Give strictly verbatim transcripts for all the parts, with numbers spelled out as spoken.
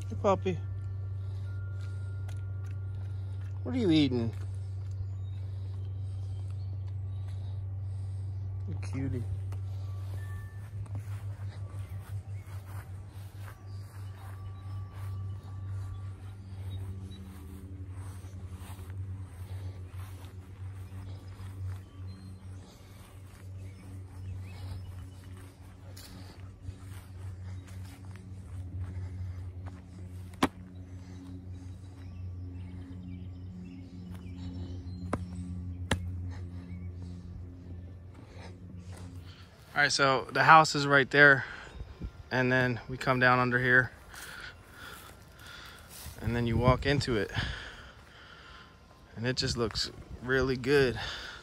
Hey, puppy. What are you eating? You cutie. All right, so the house is right there, and then we come down under here, and then you walk into it, and it just looks really good.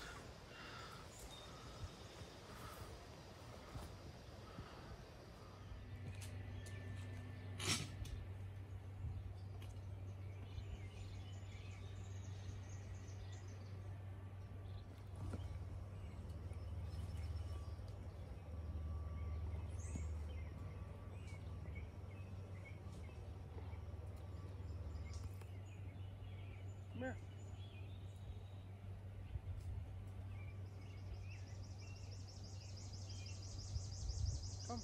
Come here. Come.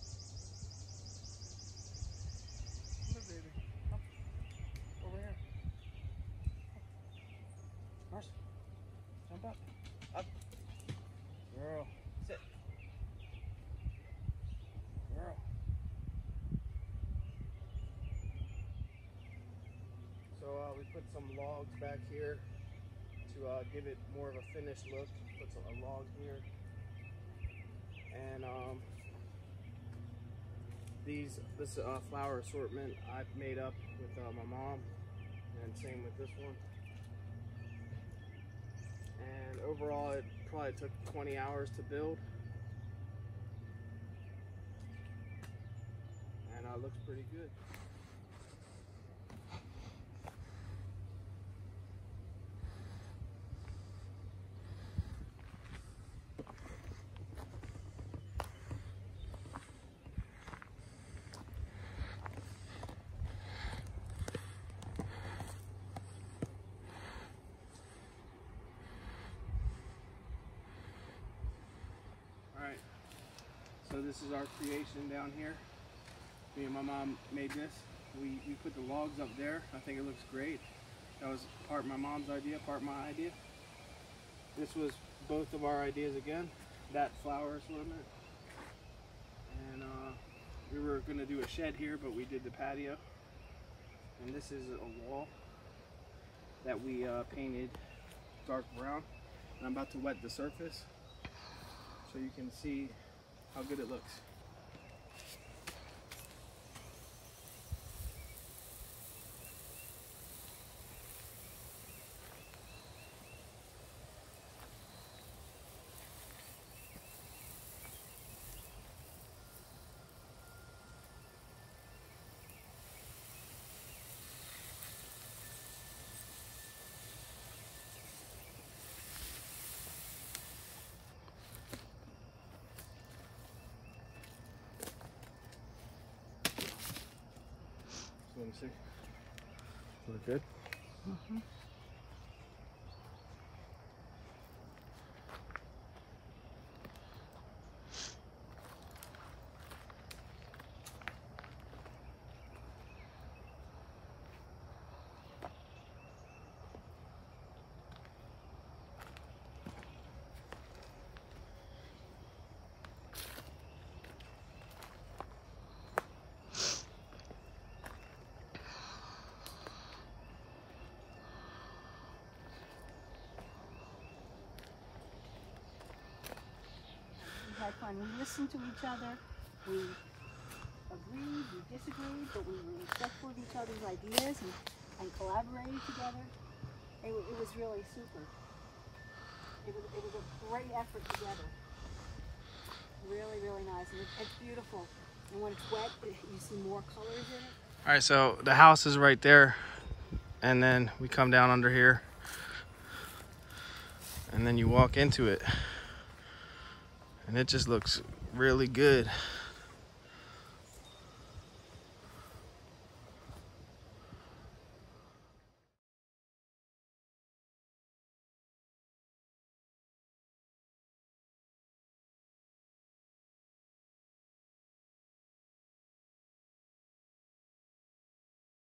Come here, baby. Come. Over here. Mars, jump up. Up. Girl. Sit. Girl. So uh, we put some logs back here to uh, give it more of a finished look. Put some, a log here. And um, these this uh, flower assortment I've made up with uh, my mom, and same with this one. And overall, it probably took twenty hours to build, and uh, looks pretty good. Alright, so this is our creation down here. Me and my mom made this. We, we put the logs up there. I think it looks great. That was part my mom's idea, part my idea. This was both of our ideas again. That flower assortment. And uh, we were going to do a shed here, but we did the patio. And this is a wall that we uh, painted dark brown. And I'm about to wet the surface so you can see how good it looks. Let me see. Look good? Mm-hmm. Had fun. We listened to each other. We agreed, we disagreed, but we were respectful of each other's ideas and, and collaborated together. It, it was really super. It was, it was a great effort together. Really, really nice. And it, it's beautiful. And when it's wet, it, you see more colors in it. All right, so the house is right there, and then we come down under here, and then you walk into it, and it just looks really good.